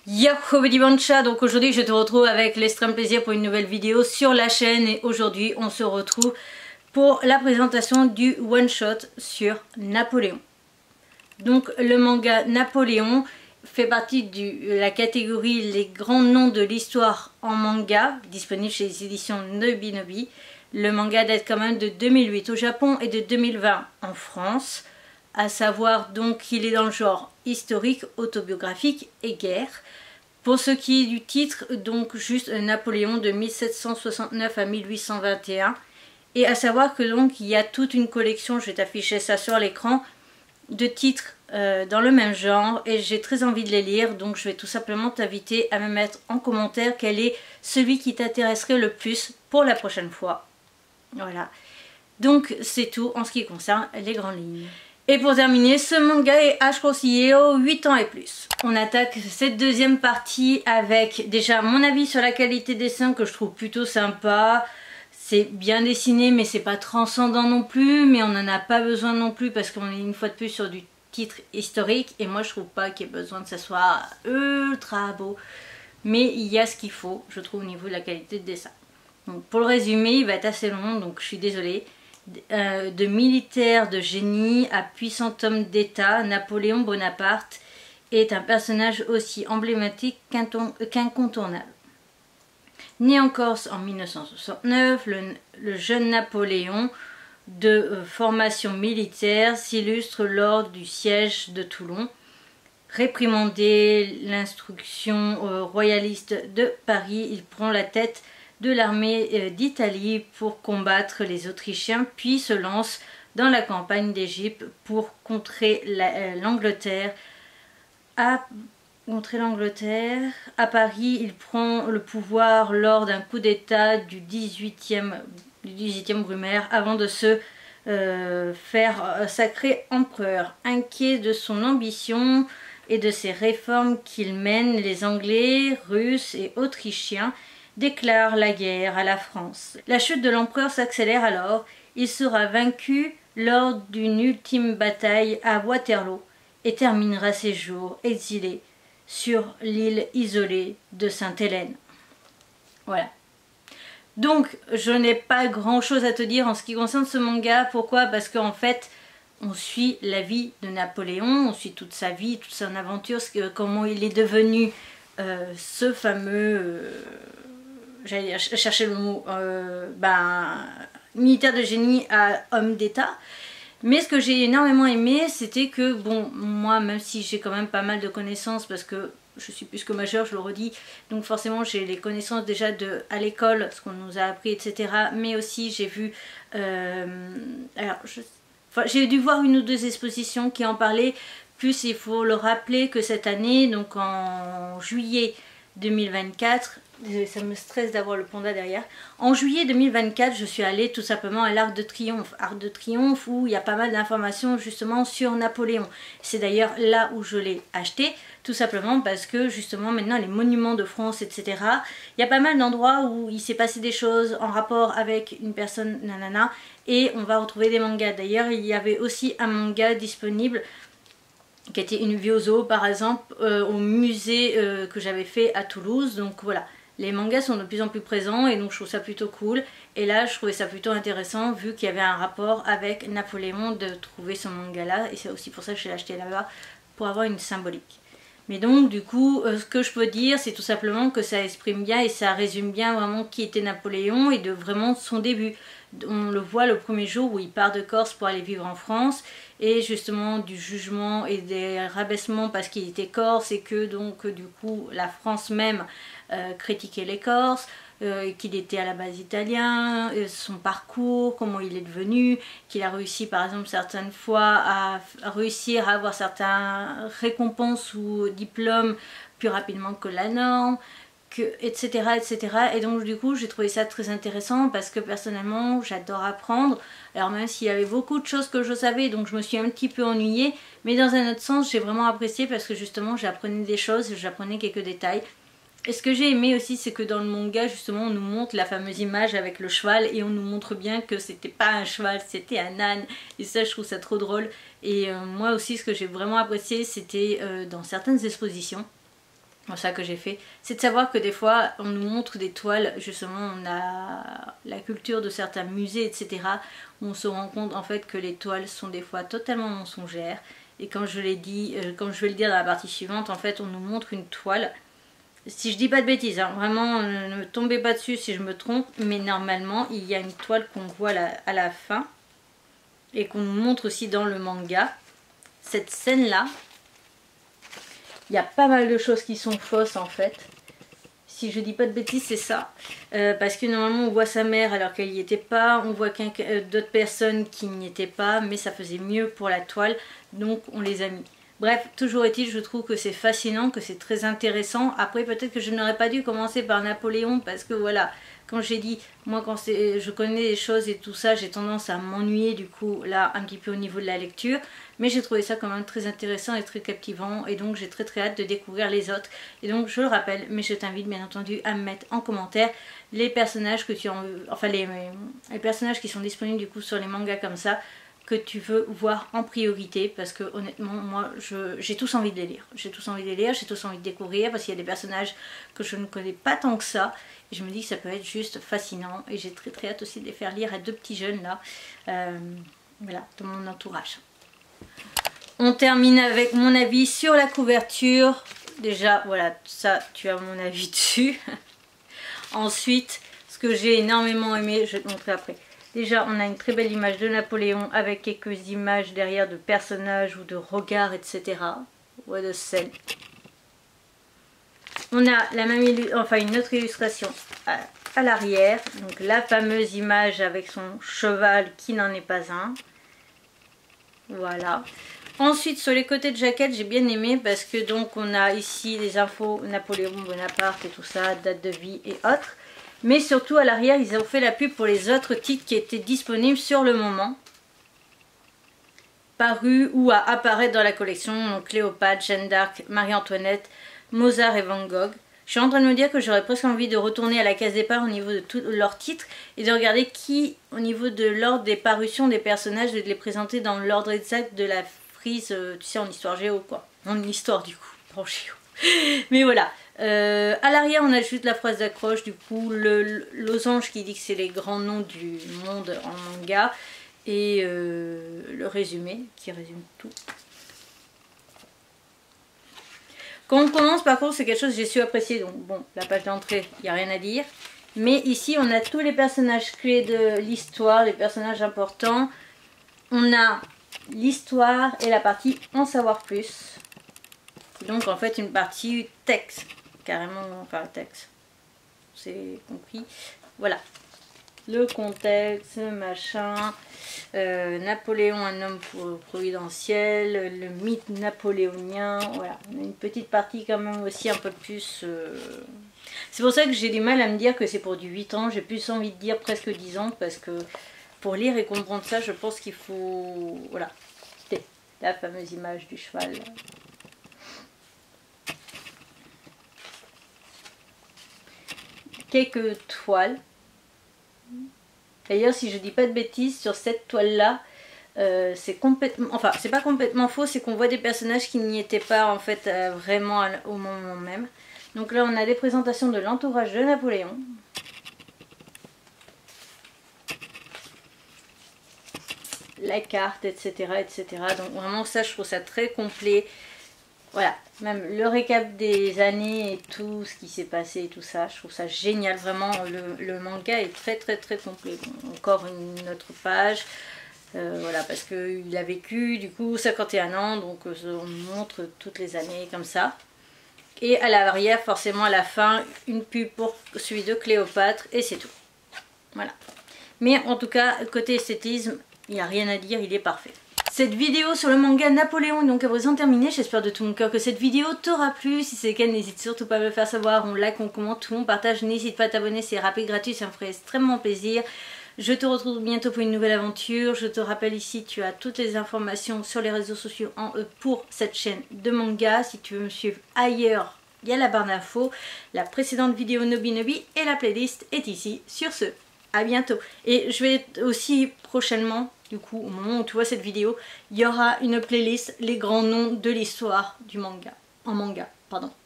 Yahoo Bidi Bancha, donc aujourd'hui je te retrouve avec l'extrême plaisir pour une nouvelle vidéo sur la chaîne et aujourd'hui on se retrouve pour la présentation du one shot sur Napoléon. Donc le manga Napoléon fait partie de la catégorie les grands noms de l'histoire en manga, disponible chez les éditions Nobinobi. Le manga date quand même de 2008 au Japon et de 2020 en France, à savoir donc qu'il est dans le genre historique, autobiographique et guerre. Pour ce qui est du titre, donc juste Napoléon de 1769 à 1821. Et à savoir que donc il y a toute une collection, je vais t'afficher ça sur l'écran, de titres dans le même genre et j'ai très envie de les lire, donc je vais tout simplement t'inviter à me mettre en commentaire quel est celui qui t'intéresserait le plus pour la prochaine fois. Voilà, donc c'est tout en ce qui concerne les grandes lignes. Et pour terminer, ce manga est âge conseillé aux 8 ans et plus. On attaque cette deuxième partie avec déjà mon avis sur la qualité des dessins que je trouve plutôt sympa. C'est bien dessiné mais c'est pas transcendant non plus, mais on n'en a pas besoin non plus parce qu'on est une fois de plus sur du titre historique et moi je trouve pas qu'il y ait besoin que ça soit ultra beau. Mais il y a ce qu'il faut, je trouve, au niveau de la qualité de dessin. Donc pour le résumer, il va être assez long, donc je suis désolée. De militaire de génie à puissant homme d'État, Napoléon Bonaparte est un personnage aussi emblématique qu'incontournable. Né en Corse en 1969, le jeune Napoléon de formation militaire s'illustre lors du siège de Toulon. Réprimandé l'instruction royaliste de Paris, il prend la tête de l'armée d'Italie pour combattre les Autrichiens, puis se lance dans la campagne d'Égypte pour contrer l'Angleterre. À Paris, il prend le pouvoir lors d'un coup d'état du 18e Brumaire avant de se faire sacrer empereur. Inquiet de son ambition et de ses réformes qu'il mène, les Anglais, Russes et Autrichiens déclarent la guerre à la France. La chute de l'empereur s'accélère alors, il sera vaincu lors d'une ultime bataille à Waterloo et terminera ses jours exilé sur l'île isolée de Sainte-Hélène. Voilà. Donc je n'ai pas grand chose à te dire en ce qui concerne ce manga. Pourquoi? Parce qu'en fait on suit la vie de Napoléon, on suit toute sa vie, toute son aventure, comment il est devenu ce fameux... j'allais chercher le mot, militaire de génie à homme d'État. Mais ce que j'ai énormément aimé, c'était que, bon, moi, même si j'ai quand même pas mal de connaissances, parce que je suis plus que majeure, je le redis, donc forcément j'ai les connaissances déjà à l'école, ce qu'on nous a appris, etc. Mais aussi j'ai vu, j'ai dû voir une ou deux expositions qui en parlaient. Plus il faut le rappeler que cette année, donc en juillet 2024, ça me stresse d'avoir le panda derrière. En juillet 2024, je suis allée tout simplement à l'Arc de Triomphe. Arc de Triomphe où il y a pas mal d'informations justement sur Napoléon. C'est d'ailleurs là où je l'ai acheté, tout simplement parce que justement maintenant les monuments de France, etc. Il y a pas mal d'endroits où il s'est passé des choses en rapport avec une personne nanana et on va retrouver des mangas. D'ailleurs, il y avait aussi un manga disponible qui était une vue au zoo par exemple au musée que j'avais fait à Toulouse. Donc voilà, les mangas sont de plus en plus présents et donc je trouve ça plutôt cool. Et là je trouvais ça plutôt intéressant vu qu'il y avait un rapport avec Napoléon de trouver ce manga là. Et c'est aussi pour ça que je l'ai acheté là-bas, pour avoir une symbolique. Mais donc du coup ce que je peux dire c'est tout simplement que ça exprime bien et ça résume bien vraiment qui était Napoléon et de vraiment son début. On le voit le premier jour où il part de Corse pour aller vivre en France et justement du jugement et des rabaissements parce qu'il était corse et que donc du coup la France même critiquait les Corses, qu'il était à la base italien, son parcours, comment il est devenu, qu'il a réussi par exemple certaines fois à réussir à avoir certaines récompenses ou diplômes plus rapidement que la norme. Etc, etc. Et donc du coup j'ai trouvé ça très intéressant parce que personnellement j'adore apprendre. Alors même s'il y avait beaucoup de choses que je savais, donc je me suis un petit peu ennuyée, mais dans un autre sens j'ai vraiment apprécié parce que justement j'apprenais des choses, j'apprenais quelques détails. Et ce que j'ai aimé aussi, c'est que dans le manga justement on nous montre la fameuse image avec le cheval et on nous montre bien que c'était pas un cheval, c'était un âne. Et ça je trouve ça trop drôle. Et moi aussi ce que j'ai vraiment apprécié c'était dans certaines expositions ça que j'ai fait, c'est de savoir que des fois on nous montre des toiles, justement on a la culture de certains musées etc, où on se rend compte en fait que les toiles sont des fois totalement mensongères, et comme je l'ai dit, comme je vais le dire dans la partie suivante, en fait on nous montre une toile, si je dis pas de bêtises, hein, vraiment ne me tombez pas dessus si je me trompe, mais normalement il y a une toile qu'on voit à la fin, et qu'on nous montre aussi dans le manga, cette scène là. Il y a pas mal de choses qui sont fausses en fait. Si je dis pas de bêtises, c'est ça. Parce que normalement on voit sa mère alors qu'elle n'y était pas. On voit d'autres personnes qui n'y étaient pas. Mais ça faisait mieux pour la toile. Donc on les a mis. Bref, toujours est-il, je trouve que c'est fascinant, que c'est très intéressant. Après peut-être que je n'aurais pas dû commencer par Napoléon. Parce que voilà, comme j'ai dit, moi quand je connais les choses et tout ça, j'ai tendance à m'ennuyer du coup là un petit peu au niveau de la lecture. Mais j'ai trouvé ça quand même très intéressant et très captivant, et donc j'ai très hâte de découvrir les autres. Et donc je le rappelle, mais je t'invite bien entendu à me mettre en commentaire les personnages que tu en veux, enfin les personnages qui sont disponibles du coup sur les mangas comme ça, que tu veux voir en priorité, parce que honnêtement moi j'ai tous envie de les lire. J'ai tous envie de les lire, j'ai tous envie de découvrir, parce qu'il y a des personnages que je ne connais pas tant que ça, et je me dis que ça peut être juste fascinant, et j'ai très hâte aussi de les faire lire à 2 petits jeunes là, voilà, de mon entourage. On termine avec mon avis sur la couverture. Déjà, voilà, ça, tu as mon avis dessus. Ensuite, ce que j'ai énormément aimé, je vais te montrer après. Déjà, on a une très belle image de Napoléon avec quelques images derrière de personnages ou de regards, etc. Ou de scènes. On a la même, une autre illustration à l'arrière. Donc la fameuse image avec son cheval qui n'en est pas un. Voilà. Ensuite sur les côtés de jaquette j'ai bien aimé, parce que donc on a ici des infos Napoléon Bonaparte et tout ça, date de vie et autres. Mais surtout à l'arrière ils ont fait la pub pour les autres titres qui étaient disponibles sur le moment, parus ou à apparaître dans la collection. Donc Cléopâtre, Jeanne d'Arc, Marie-Antoinette, Mozart et Van Gogh. Je suis en train de me dire que j'aurais presque envie de retourner à la case départ au niveau de tous leurs titres et de regarder qui, au niveau de l'ordre des parutions des personnages, de les présenter dans l'ordre exact de la frise, tu sais, en histoire géo quoi. En histoire du coup, pas en géo. Mais voilà. À l'arrière on a juste la phrase d'accroche, du coup le losange qui dit que c'est les grands noms du monde en manga, et le résumé qui résume tout. Quand on commence par contre c'est quelque chose que j'ai su apprécier, donc bon, la page d'entrée il n'y a rien à dire, mais ici on a tous les personnages clés de l'histoire, les personnages importants, on a l'histoire et la partie en savoir plus, donc en fait une partie texte, carrément, enfin texte, c'est compris, voilà. Le contexte, machin, Napoléon, un homme providentiel, le mythe napoléonien, voilà. On a une petite partie quand même aussi un peu plus... C'est pour ça que j'ai du mal à me dire que c'est pour du 8 ans, j'ai plus envie de dire presque 10 ans, parce que pour lire et comprendre ça, je pense qu'il faut... Voilà, la fameuse image du cheval. Quelques toiles. D'ailleurs, si je dis pas de bêtises, sur cette toile là c'est complètement, enfin c'est pas complètement faux, c'est qu'on voit des personnages qui n'y étaient pas en fait vraiment au moment même. Donc là on a des présentations de l'entourage de Napoléon. La carte, etc., etc. Donc vraiment ça, je trouve ça très complet. Voilà, même le récap des années et tout ce qui s'est passé et tout ça, je trouve ça génial. Vraiment, le manga est très complet. Bon, encore une autre page. Voilà, parce qu'il a vécu du coup 51 ans, donc on montre toutes les années comme ça. Et à l'arrière, forcément à la fin, une pub pour celui de Cléopâtre, et c'est tout. Voilà. Mais en tout cas, côté esthétisme, il n'y a rien à dire, il est parfait. Cette vidéo sur le manga Napoléon est donc à présent terminée. J'espère de tout mon cœur que cette vidéo t'aura plu. Si c'est le cas, n'hésite surtout pas à me le faire savoir. On like, on commente, tout on partage. N'hésite pas à t'abonner, c'est rapide, gratuit, ça me ferait extrêmement plaisir. Je te retrouve bientôt pour une nouvelle aventure. Je te rappelle ici, tu as toutes les informations sur les réseaux sociaux en E pour cette chaîne de manga. Si tu veux me suivre ailleurs, il y a la barre d'infos. La précédente vidéo Nobinobi et la playlist est ici. Sur ce, à bientôt. Et je vais aussi prochainement, du coup, au moment où tu vois cette vidéo, il y aura une playlist, les grands noms de l'histoire du manga. En manga, pardon.